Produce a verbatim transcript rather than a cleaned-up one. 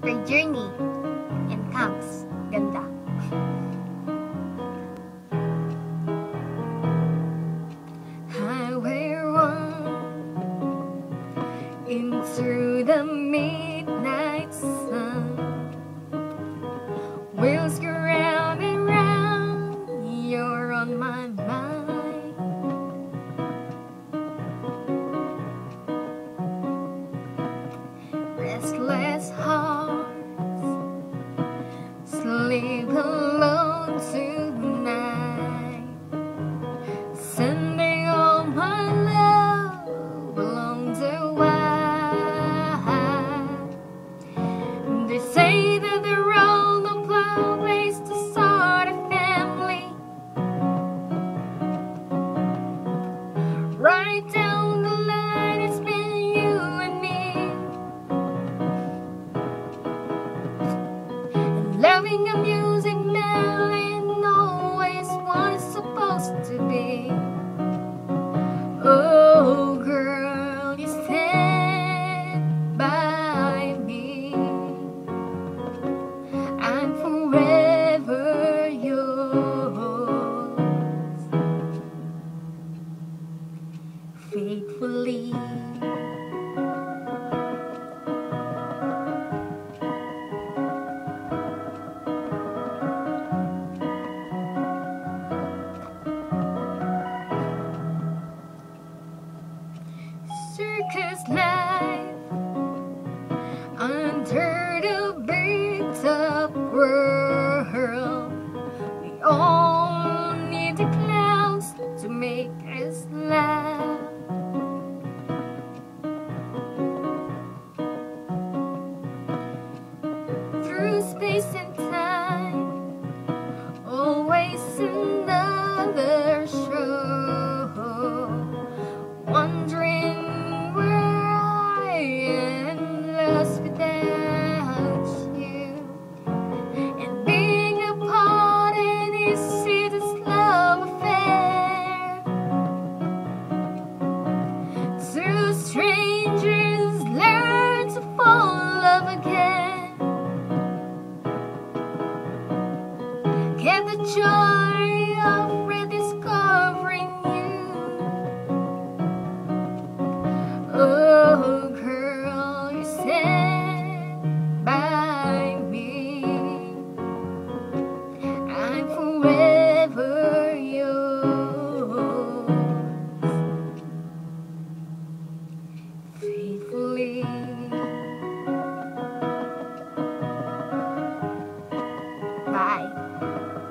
Your journey and counts. Ganda. Highway one into the midnight sun. Wheels go round and round. You're on my mind. Restless hearts sleep alone tonight, sending all my love along the way. They say that the road of love is to start a family, right down the line. It's been you and me, loving a music melody, always what it's supposed to be. Oh girl, you stand by me. I'm forever yours, faithfully. Circus life under the big top world. We all need the clouds to make us laugh. Through space and time, always another show, wondering without you, and being apart in this city's love affair. Two strangers learn to fall in love again. Get the joy of rediscovering you. Oh girl, you stand by me. I'm forever yours, faithfully. Bye.